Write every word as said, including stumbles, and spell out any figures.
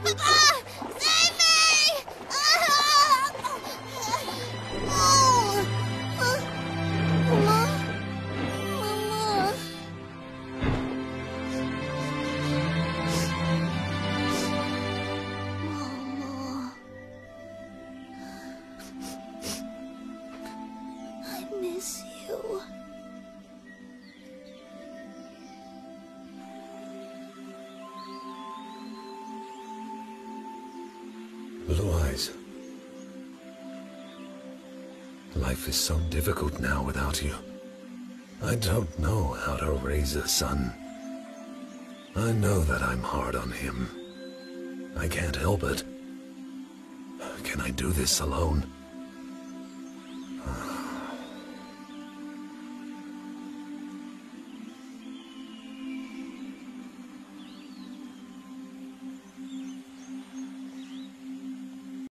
Ah, save me! Ah! Oh. Uh, Mama? Mama? Mama. I miss you. Blue eyes. Life is so difficult now without you. I don't know how to raise a son. I know that I'm hard on him. I can't help it. Can I do this alone?